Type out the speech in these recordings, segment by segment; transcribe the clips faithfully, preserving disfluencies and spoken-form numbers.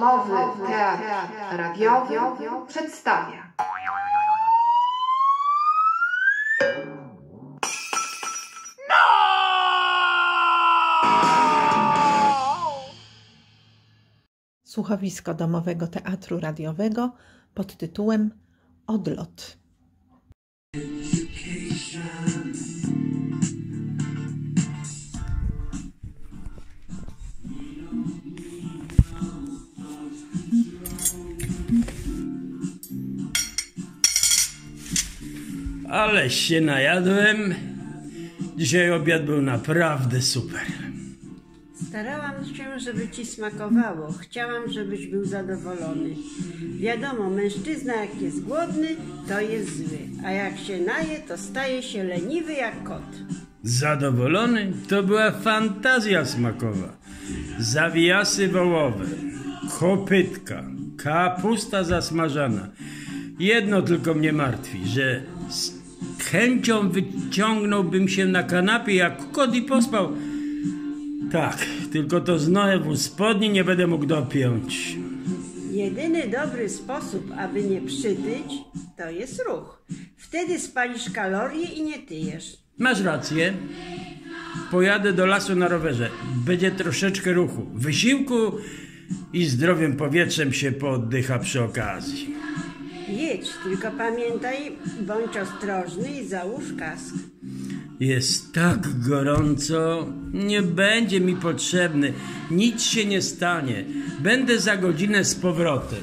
Domowy Teatr Radiowy przedstawia słuchowisko Domowego Teatru Radiowego pod tytułem Odlot. Ale się najadłem. Dzisiaj obiad był naprawdę super. Starałam się, żeby ci smakowało. Chciałam, żebyś był zadowolony. Wiadomo, mężczyzna jak jest głodny, to jest zły, a jak się naje, to staje się leniwy jak kot. Zadowolony? To była fantazja smakowa. Zawijasy wołowe, kopytka, kapusta zasmażana. Jedno tylko mnie martwi, że z chęcią wyciągnąłbym się na kanapie jak kot i pospał. Tak, tylko to znowu spodni nie będę mógł dopiąć. Jedyny dobry sposób, aby nie przytyć, to jest ruch. Wtedy spalisz kalorie i nie tyjesz. Masz rację. Pojadę do lasu na rowerze. Będzie troszeczkę ruchu, wysiłku i zdrowym powietrzem się pooddycha przy okazji. Jedź, tylko pamiętaj, bądź ostrożny i załóż kask. Jest tak gorąco, nie będzie mi potrzebny, nic się nie stanie. Będę za godzinę z powrotem.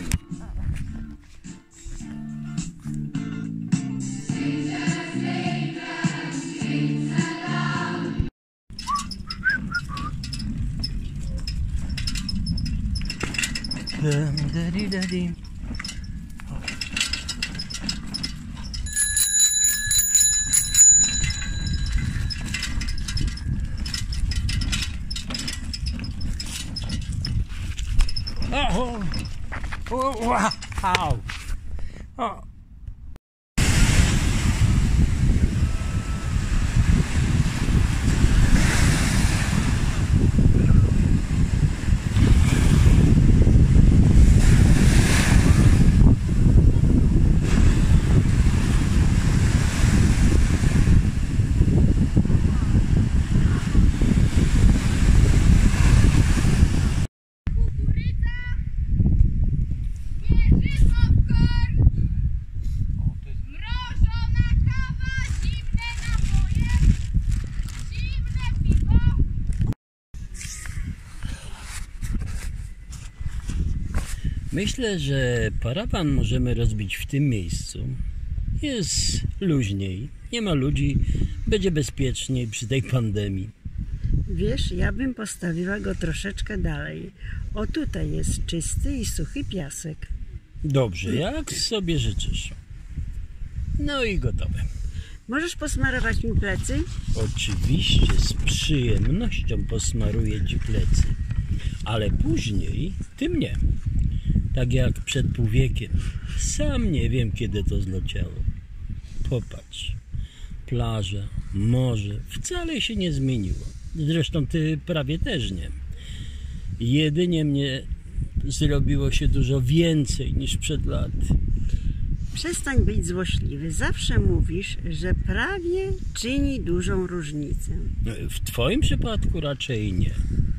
Oh, oh, wow. Oh. Myślę, że parawan możemy rozbić w tym miejscu. Jest luźniej, nie ma ludzi, będzie bezpieczniej przy tej pandemii. Wiesz, ja bym postawiła go troszeczkę dalej. O, tutaj jest czysty i suchy piasek. Dobrze, jak sobie życzysz. No i gotowe. Możesz posmarować mi plecy? Oczywiście, z przyjemnością posmaruję ci plecy. Ale później ty mnie. Tak jak przed półwiekiem. Sam nie wiem, kiedy to zleciało. Popatrz. Plaża, morze wcale się nie zmieniło. Zresztą ty prawie też nie. Jedynie mnie zrobiło się dużo więcej niż przed laty. Przestań być złośliwy. Zawsze mówisz, że prawie czyni dużą różnicę. W twoim przypadku raczej nie.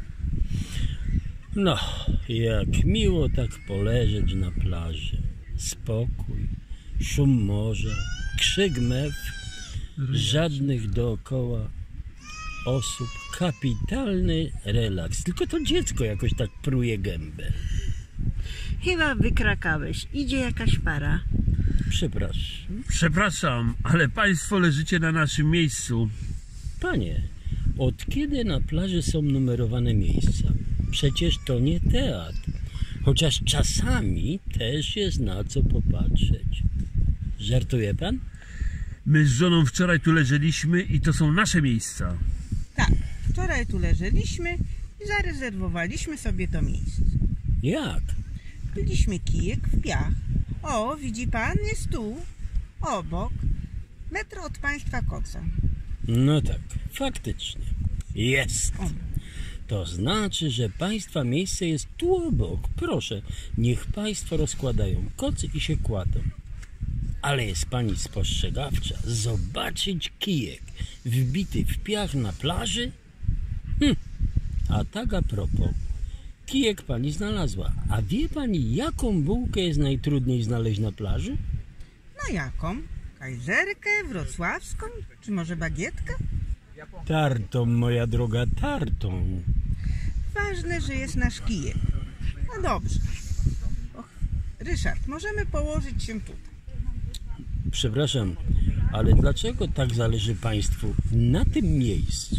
No, jak miło tak poleżeć na plaży. Spokój, szum morza, krzyk mew, żadnych dookoła osób. Kapitalny relaks. Tylko to dziecko jakoś tak pruje gębę. Chyba wykrakałeś. Idzie jakaś para. Przepraszam. Przepraszam, ale państwo leżycie na naszym miejscu. Panie, od kiedy na plaży są numerowane miejsca? Przecież to nie teatr. Chociaż czasami też jest na co popatrzeć. Żartuje pan? My z żoną wczoraj tu leżeliśmy i to są nasze miejsca. Tak, wczoraj tu leżeliśmy i zarezerwowaliśmy sobie to miejsce. Jak? Byliśmy kijek w piach. O, widzi pan, jest tu, obok, metr od państwa koca. No tak, faktycznie. Jest. O. To znaczy, że państwa miejsce jest tu obok. Proszę, niech państwo rozkładają kocy i się kładą. Ale jest pani spostrzegawcza. Zobaczyć kijek wbity w piach na plaży? Hm. A tak a propos. Kijek pani znalazła. A wie pani, jaką bułkę jest najtrudniej znaleźć na plaży? No jaką? Kajzerkę, wrocławską? Czy może bagietkę? Tartą, moja droga, tartą. Ważne, że jest nasz kijek. No dobrze. Och, Ryszard, możemy położyć się tutaj. Przepraszam, ale dlaczego tak zależy państwu na tym miejscu?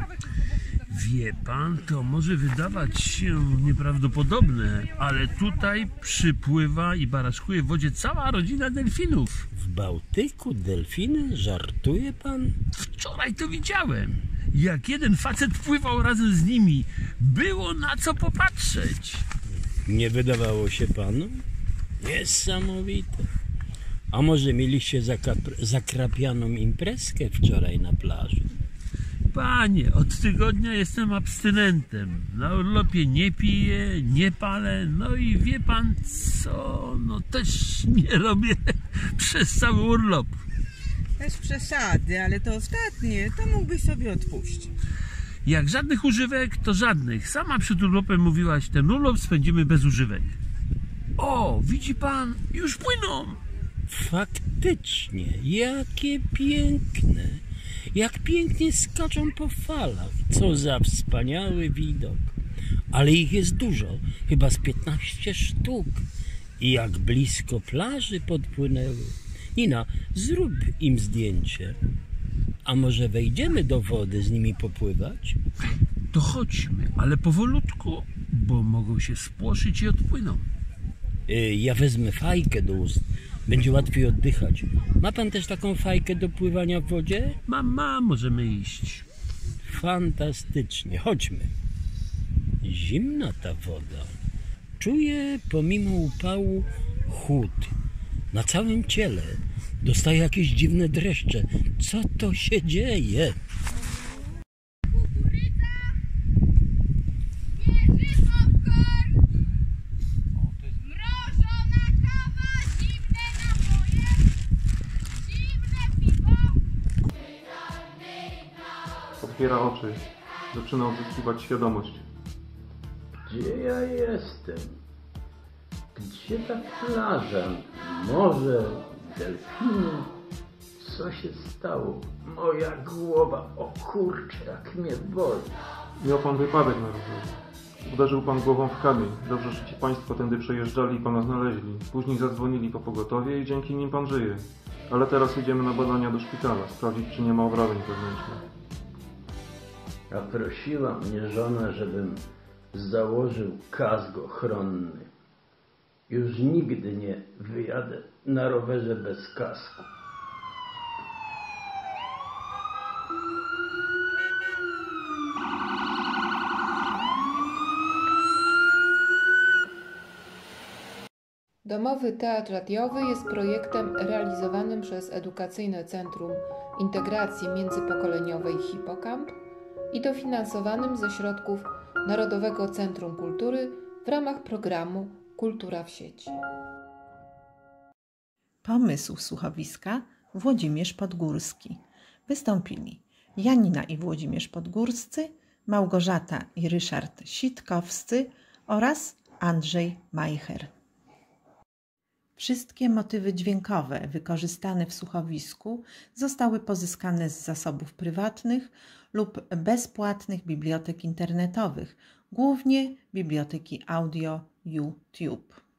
Wie pan, to może wydawać się nieprawdopodobne, ale tutaj przypływa i baraszkuje w wodzie cała rodzina delfinów. W Bałtyku delfiny? Żartuje pan? Wczoraj to widziałem. Jak jeden facet pływał razem z nimi. Było na co popatrzeć. Nie wydawało się panu? Niesamowite. A może mieliście zakap- zakrapianą imprezkę wczoraj na plaży? Panie, od tygodnia jestem abstynentem. Na urlopie nie piję, nie palę. No i wie pan co? No też nie robię przez cały urlop. Bez przesady, ale to ostatnie, to mógłbyś sobie odpuścić. Jak żadnych używek, to żadnych. Sama przed urlopem mówiłaś, ten urlop spędzimy bez używek. O, widzi pan, już płyną. Faktycznie, jakie piękne. Jak pięknie skaczą po falach. Co za wspaniały widok. Ale ich jest dużo, chyba z piętnaście sztuk. I jak blisko plaży podpłynęły. Nina, zrób im zdjęcie. A może wejdziemy do wody z nimi popływać? To chodźmy, ale powolutku, bo mogą się spłoszyć i odpłyną. Yy, ja wezmę fajkę do ust. Będzie łatwiej oddychać. Ma pan też taką fajkę do pływania w wodzie? Mam, mam, możemy iść. Fantastycznie. Chodźmy. Zimna ta woda. Czuję pomimo upału chłód. Na całym ciele. Dostaję jakieś dziwne dreszcze. Co to się dzieje? Otwiera oczy. Zaczyna odzyskiwać świadomość. Gdzie ja jestem? Gdzie ta plaża? Morze? Delfiny? Co się stało? Moja głowa, o kurczę, jak mnie boli. Miał pan wypadek na rowerze. Uderzył pan głową w kamień. Dobrze, że ci państwo tędy przejeżdżali i pana znaleźli. Później zadzwonili po pogotowie i dzięki nim pan żyje. Ale teraz jedziemy na badania do szpitala, sprawdzić, czy nie ma obrażeń wewnętrznych. A prosiła mnie żona, żebym założył kask ochronny. Już nigdy nie wyjadę na rowerze bez kasku. Domowy Teatr Radiowy jest projektem realizowanym przez Edukacyjne Centrum Integracji Międzypokoleniowej Hipokamp i dofinansowanym ze środków Narodowego Centrum Kultury w ramach programu Kultura w sieci. Pomysł słuchowiska Włodzimierz Podgórski. Wystąpili Janina i Włodzimierz Podgórscy, Małgorzata i Ryszard Sitkowscy oraz Andrzej Majcher. Wszystkie motywy dźwiękowe wykorzystane w słuchowisku zostały pozyskane z zasobów prywatnych lub bezpłatnych bibliotek internetowych, głównie biblioteki audio YouTube.